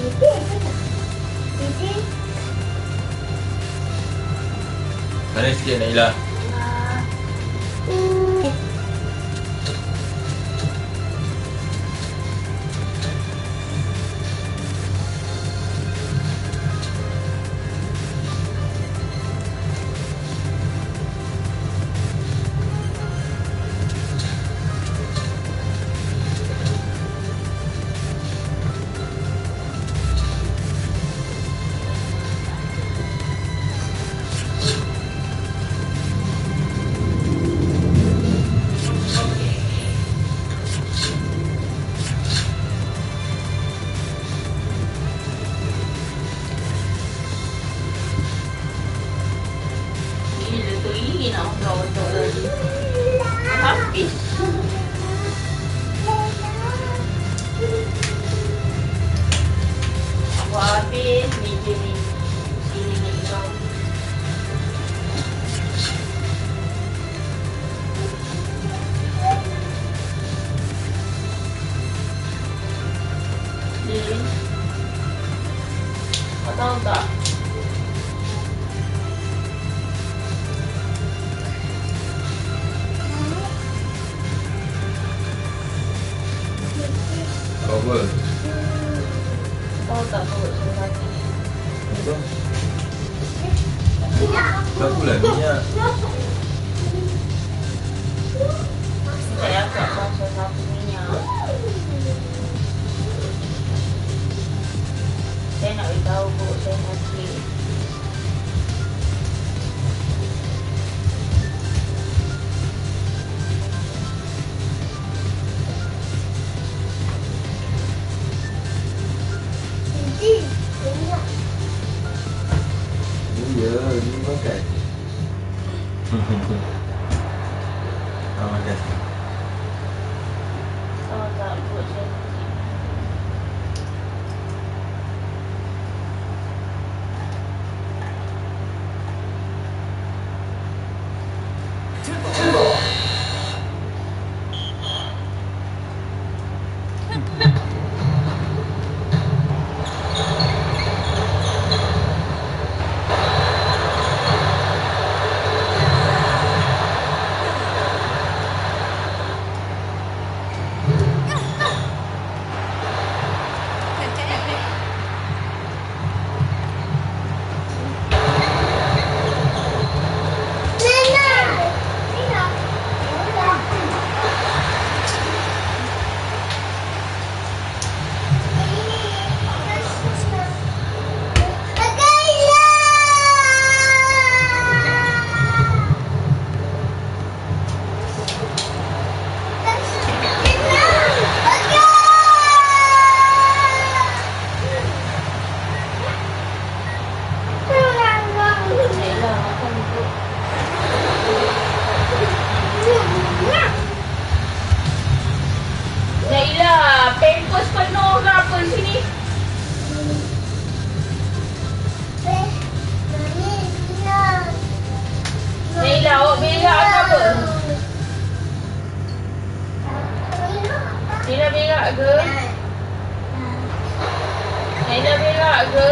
Mana sikit Naila? Tahu tak? Apa? Tahu tak perut saya sakit? Apa? Tak pula minyak. Saya agak rasa satu minyak. Saya nak beritahu perut saya sakit. Ya, ni makan. Makan. Tahu tak perut saya sakit? Nailah, pampers penuh ke apa di sini? Nailah, awak berak ke apa? Nailah berak ke? Nailah berak ke?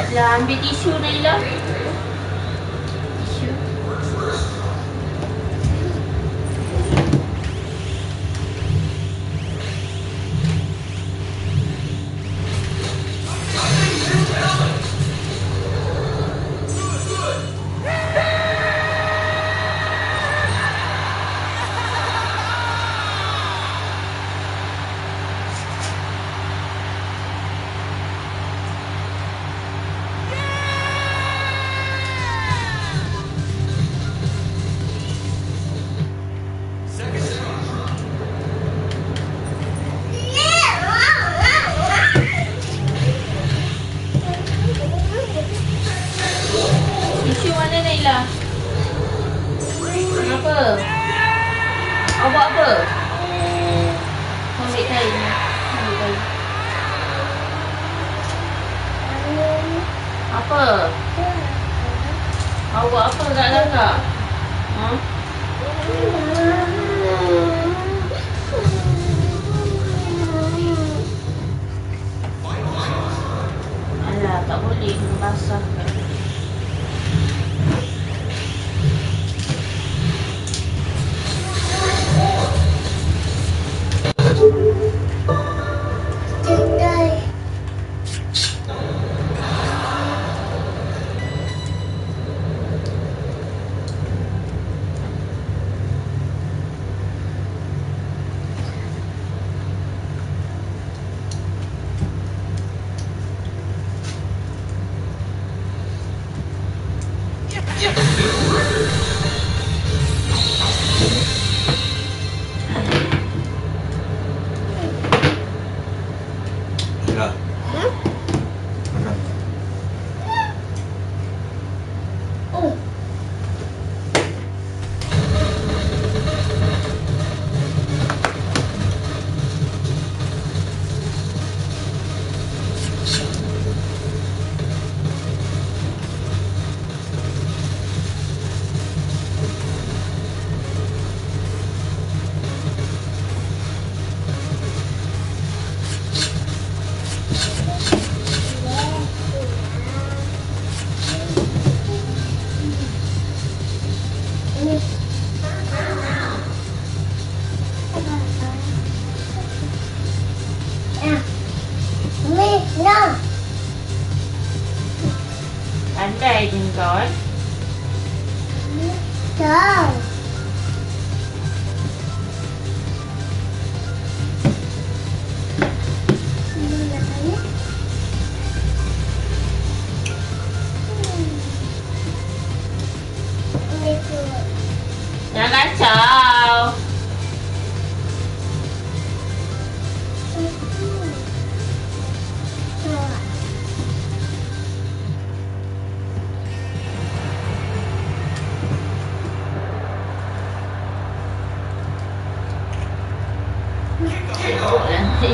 Lah, ambil tisu Naila. Tisu. Tisu mana Naila? Kenapa? Awak buat apa? Ambil kain. Ambil kain. Apa? Awak buat apa kat kakak? Ha? Alah, tak boleh. Kena basah. Dah. Makan. Pandai je kau eh. Jangan kacau. Tengok nanti.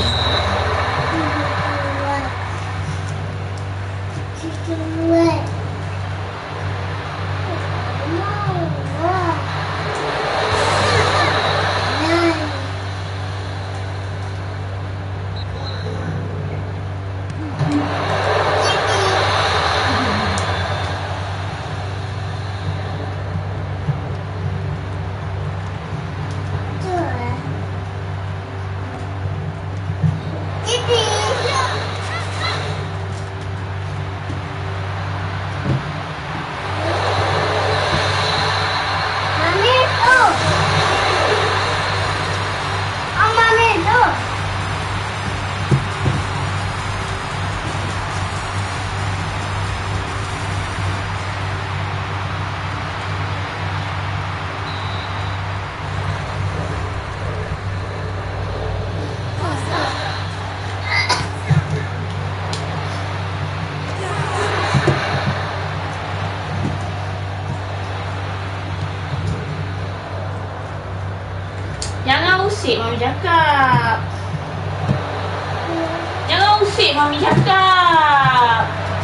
Jangan usik Mami cakap. Jangan usik Mami cakap.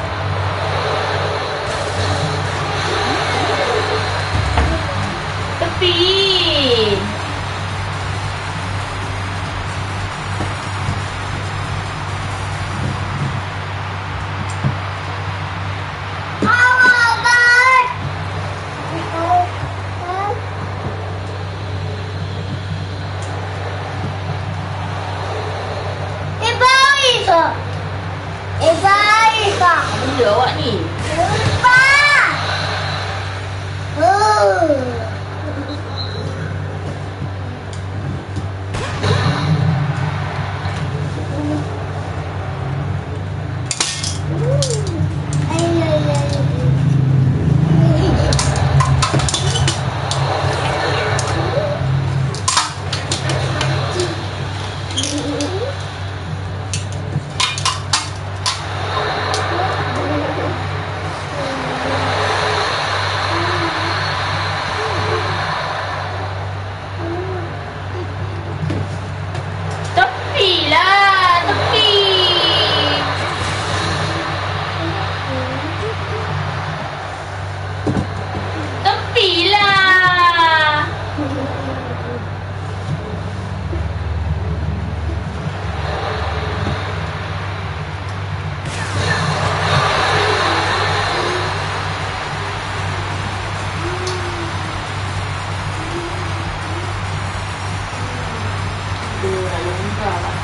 Tepi. Benda awak ni. Tepilah, tepi. Tepilah. Nak longgar lah.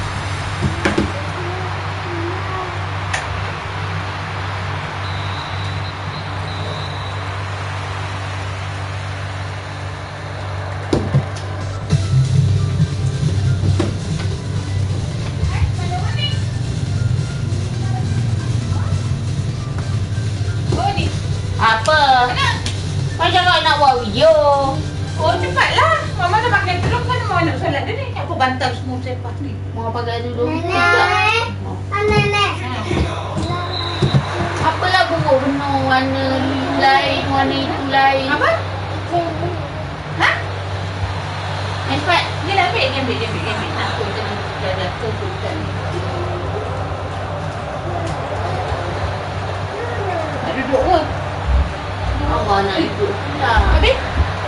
Apa? Kau jangan nak buat video. Oh, cepatlah. Mama dah pakai telur kan mau nak solat dia ni. Aku bantal semua sepak ni. Mau pakai dulu. Nenek. Nenek. Apalah buruk benar warna lain, warna itu lain. Apa? Ha? Cepat. Dia dah ambil, dia ambil. Aku dah terbuka ni. Nak duduk ke? Allah nak duduk pula. Habis?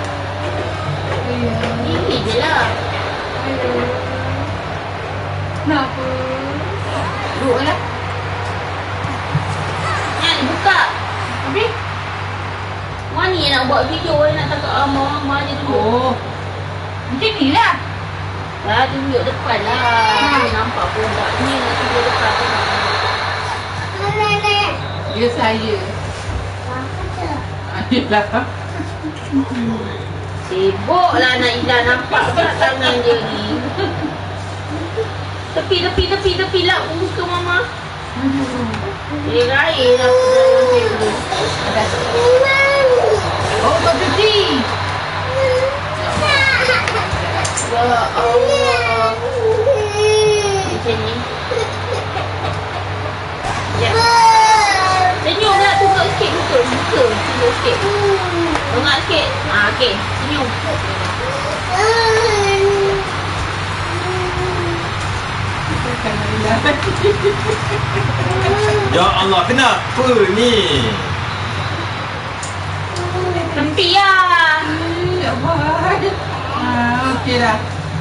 Ini je lah. Kenapa? Duduk lah. Nak buka. Habis? Mana yang nak buat video, nak tangkap Mama je dulu. Oh. Macam ni lah. Dah tunjuk depan lah. Nampak budak ni nak tunjuk depan. Nenek. Dia saya. Ayolah. Sibuk lah nak Ila nampak pula tangan dia ni. Tepi lah muka Mama. Dia raih lah dalam video. Oh, kau cuci. Ya Allah. Macam ni. Ya. Senyum lah, tunggu sikit muka. Senyum sikit. Tengok sikit. Okey. Senyum. Ya Allah, kenapa ni? Tepi lah. Ya Allah. Okey dah.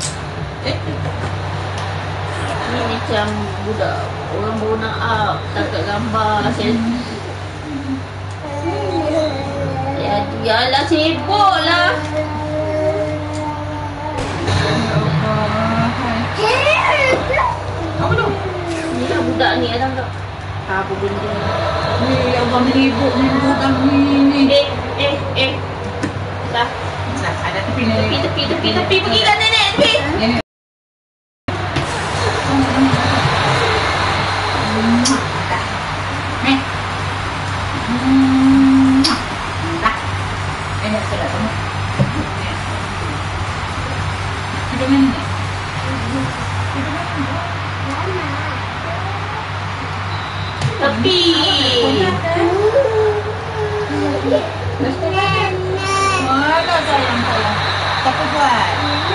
Ni macam budak orang baru nak up. Tangkap gambar. Yalah sibuk lah. Apa tu? Ni lah budak ni ada tak? Apa benda? Ya Allah, meribuk kami ni. Dah. Dah, ada tepi ni. Tepi. Pergilah nenek, tepi. Nenek. Dah. Ni. Dah. Nenek solat kamu. Kita mana ni? Tepi. Mana sayang. Apa buat?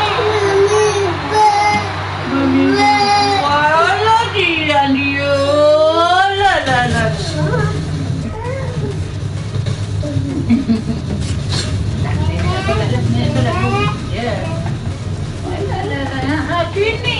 Wala dia. La. Nenek solat dulu. Ya. Sini.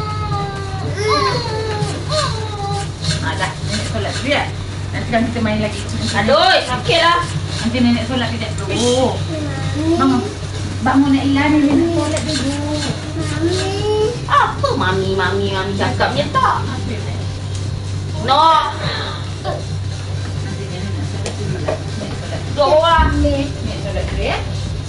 Dah, nenek solat dulu ya. Nanti kan kita main lagi. Aduh, sakit lah. Nanti nenek solat kejap dulu. Bangun nak Ila ni, nenek solat dulu. Apa mami cakapnya tak? Apa nenek? No. Nanti dia nak solat dulu lah. Nek solat dulu. Dua orang. Nek solat dulu ya.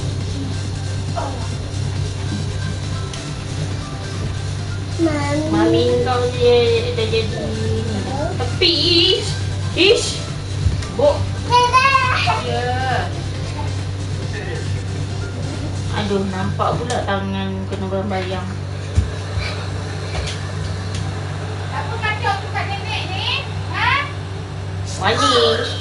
Mami kau dia dah jadi tapi ish Bok. Ya. Aduh, nampak pula tangan kena bayang. Apa kacau tu kat nenek ni? Ha? Wani.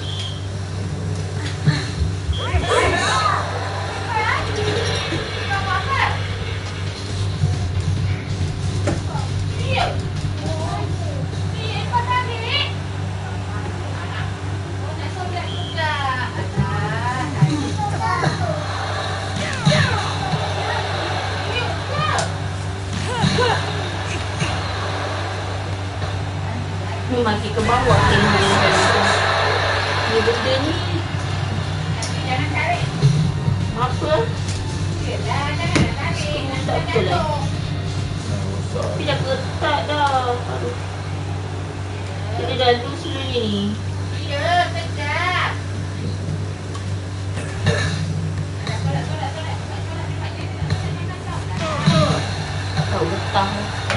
Ni makin ke bawah ni benda ni. Jangan tarik. Apa? Yelah, jangan tarik. Tak betul lah. Tapi dah ketat dah. Aduh. Jadi dah loose sebenarnya ni. Ya, sedap. Tak tahu getah.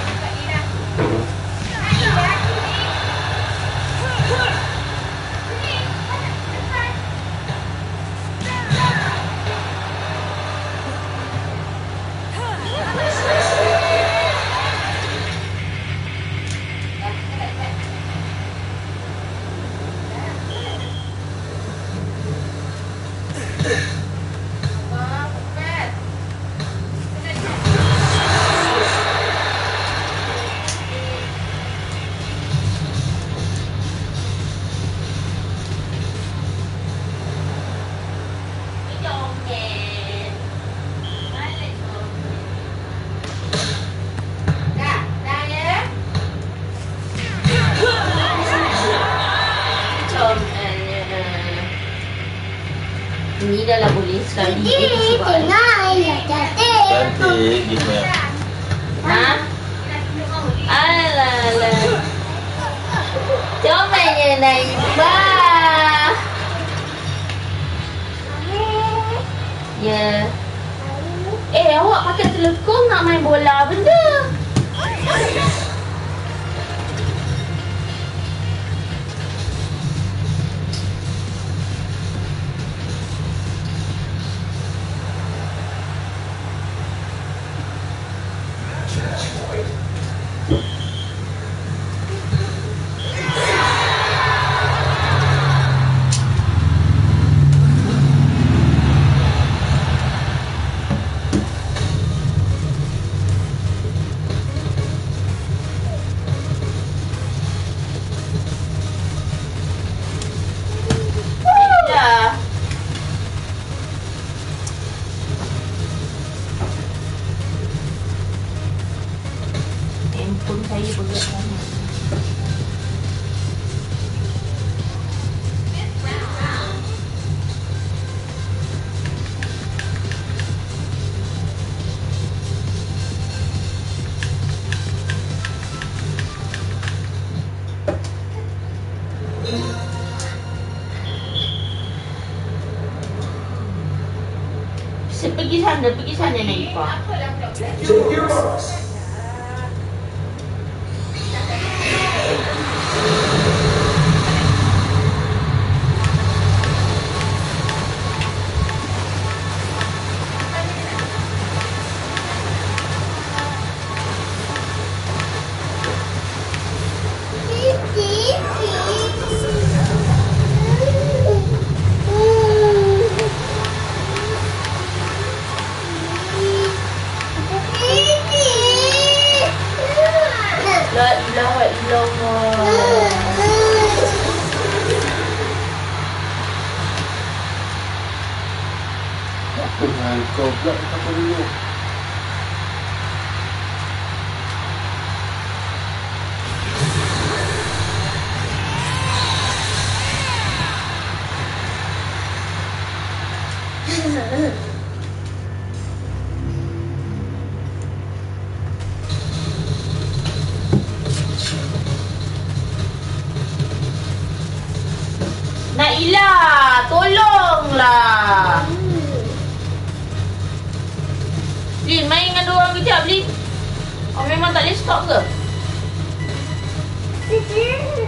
Ini dah lah boleh sekali. Cantik gitu ya. Ha? Alah. Comelnya Naibah. Ya. Awak pakai telekong nak main bola benda. Handphone saya berat sangat. Saya pergi sana Naifah. Apa dah budak-budak? La ilaha illallah. Kau pula apa dulu? lah. Lin, main dengan diorang kejap, Lin. Oh, memang tak boleh stop ke?